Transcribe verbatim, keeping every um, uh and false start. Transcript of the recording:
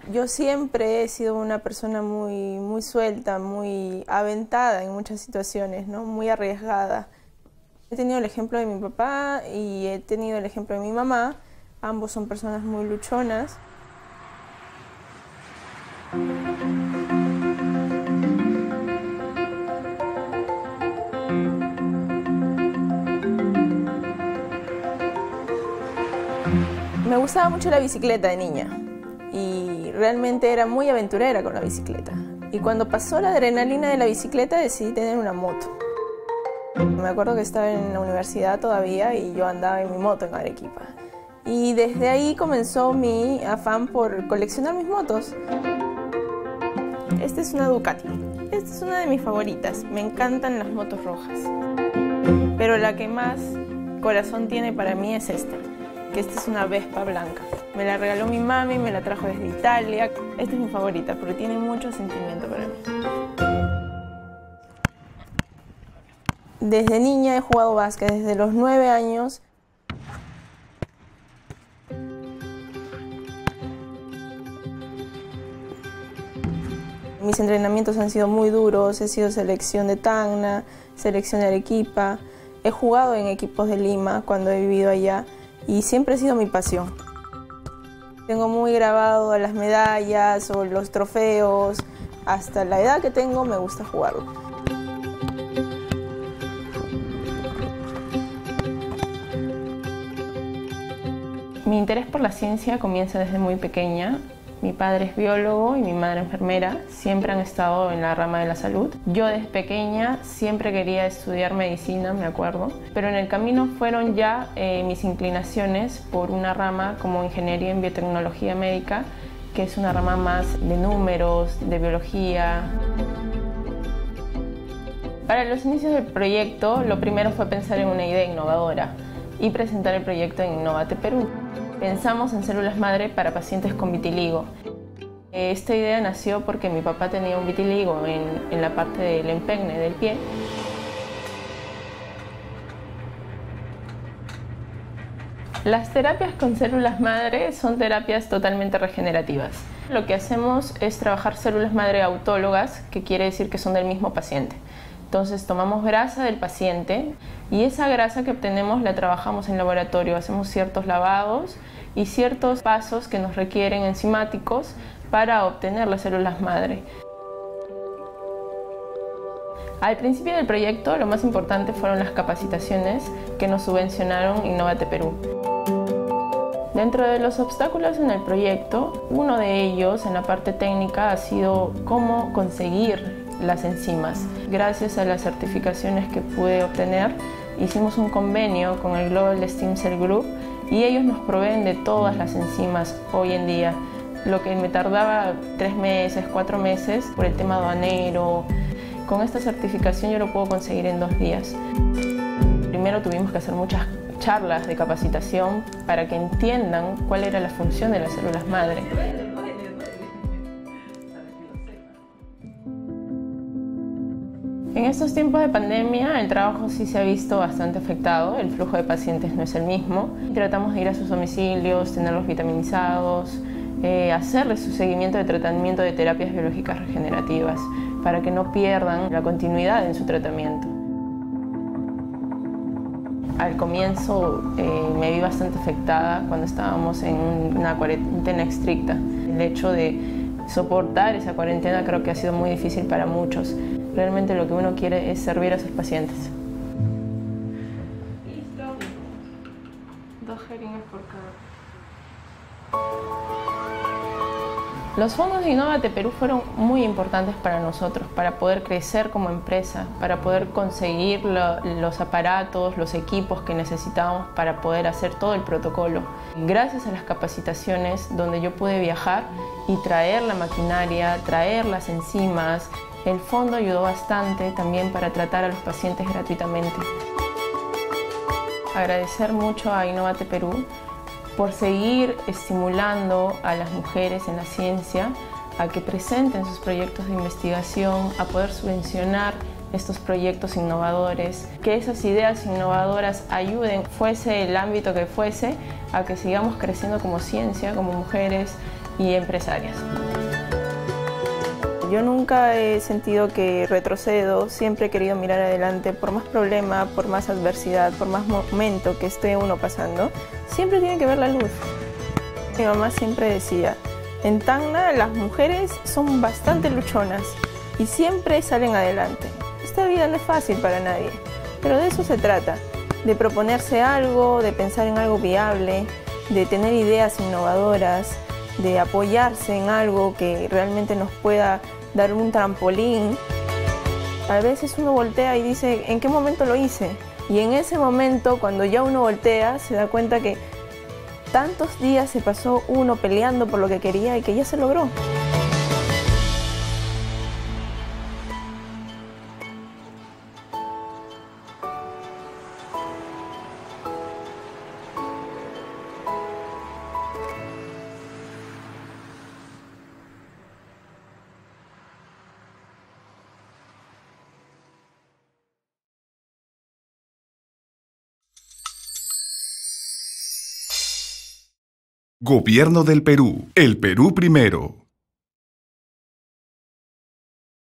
Yo siempre he sido una persona muy, muy suelta, muy aventada en muchas situaciones, ¿no? Muy arriesgada. He tenido el ejemplo de mi papá y he tenido el ejemplo de mi mamá. Ambos son personas muy luchonas. Me gustaba mucho la bicicleta de niña y realmente era muy aventurera con la bicicleta. Y cuando pasó la adrenalina de la bicicleta decidí tener una moto. Me acuerdo que estaba en la universidad todavía y yo andaba en mi moto en Arequipa. Y desde ahí comenzó mi afán por coleccionar mis motos. Esta es una Ducati. Esta es una de mis favoritas. Me encantan las motos rojas. Pero la que más corazón tiene para mí es esta, que esta es una Vespa blanca. Me la regaló mi mami, me la trajo desde Italia. Esta es mi favorita porque tiene mucho sentimiento para mí. Desde niña he jugado básquet, desde los nueve años. Mis entrenamientos han sido muy duros, he sido selección de Tacna, selección de Arequipa. He jugado en equipos de Lima cuando he vivido allá y siempre ha sido mi pasión. Tengo muy grabado las medallas o los trofeos. Hasta la edad que tengo me gusta jugarlo. Mi interés por la ciencia comienza desde muy pequeña. Mi padre es biólogo y mi madre enfermera. Siempre han estado en la rama de la salud. Yo desde pequeña siempre quería estudiar medicina, me acuerdo. Pero en el camino fueron ya eh, mis inclinaciones por una rama como ingeniería en biotecnología médica, que es una rama más de números, de biología. Para los inicios del proyecto, lo primero fue pensar en una idea innovadora y presentar el proyecto en Innovate Perú. Pensamos en células madre para pacientes con vitiligo. Esta idea nació porque mi papá tenía un vitiligo en, en la parte del empeine del pie. Las terapias con células madre son terapias totalmente regenerativas. Lo que hacemos es trabajar células madre autólogas, que quiere decir que son del mismo paciente. Entonces tomamos grasa del paciente y esa grasa que obtenemos la trabajamos en laboratorio. Hacemos ciertos lavados y ciertos pasos que nos requieren enzimáticos para obtener las células madre. Al principio del proyecto lo más importante fueron las capacitaciones que nos subvencionaron Innovate Perú. Dentro de los obstáculos en el proyecto, uno de ellos en la parte técnica ha sido cómo conseguir las enzimas. Gracias a las certificaciones que pude obtener, hicimos un convenio con el Global Stem Cell Group y ellos nos proveen de todas las enzimas hoy en día. Lo que me tardaba tres meses, cuatro meses por el tema aduanero, con esta certificación yo lo puedo conseguir en dos días. Primero tuvimos que hacer muchas charlas de capacitación para que entiendan cuál era la función de las células madre. En estos tiempos de pandemia el trabajo sí se ha visto bastante afectado, el flujo de pacientes no es el mismo. Tratamos de ir a sus domicilios, tenerlos vitaminizados, eh, hacerles su seguimiento de tratamiento de terapias biológicas regenerativas para que no pierdan la continuidad en su tratamiento. Al comienzo eh, me vi bastante afectada cuando estábamos en una cuarentena estricta. El hecho de soportar esa cuarentena creo que ha sido muy difícil para muchos. Realmente lo que uno quiere es servir a sus pacientes. Listo. Dos jeringas por cada. Los fondos de Innovate Perú fueron muy importantes para nosotros, para poder crecer como empresa, para poder conseguir lo, los aparatos, los equipos que necesitábamos para poder hacer todo el protocolo. Gracias a las capacitaciones donde yo pude viajar y traer la maquinaria, traer las enzimas, el fondo ayudó bastante también para tratar a los pacientes gratuitamente. Agradecer mucho a Innovate Perú por seguir estimulando a las mujeres en la ciencia a que presenten sus proyectos de investigación, a poder subvencionar estos proyectos innovadores, que esas ideas innovadoras ayuden, fuese el ámbito que fuese, a que sigamos creciendo como ciencia, como mujeres, y empresarias. Yo nunca he sentido que retrocedo, siempre he querido mirar adelante, por más problema, por más adversidad, por más momento que esté uno pasando, siempre tiene que ver la luz. Mi mamá siempre decía, en Tacna las mujeres son bastante luchonas y siempre salen adelante. Esta vida no es fácil para nadie, pero de eso se trata, de proponerse algo, de pensar en algo viable, de tener ideas innovadoras, de apoyarse en algo que realmente nos pueda dar un trampolín. A veces uno voltea y dice, ¿en qué momento lo hice? Y en ese momento, cuando ya uno voltea, se da cuenta que tantos días se pasó uno peleando por lo que quería y que ya se logró. Gobierno del Perú. El Perú primero.